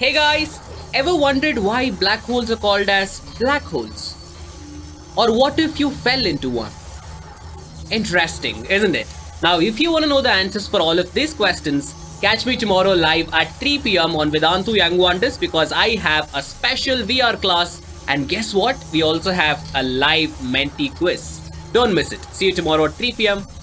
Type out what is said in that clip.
Hey guys, ever wondered why black holes are called as black holes? Or what if you fell into one? Interesting, isn't it? Now, if you want to know the answers for all of these questions, catch me tomorrow live at 3 p.m. on Vedantu Young Wonders because I have a special VR class. And guess what? We also have a live mentee quiz. Don't miss it. See you tomorrow at 3 p.m.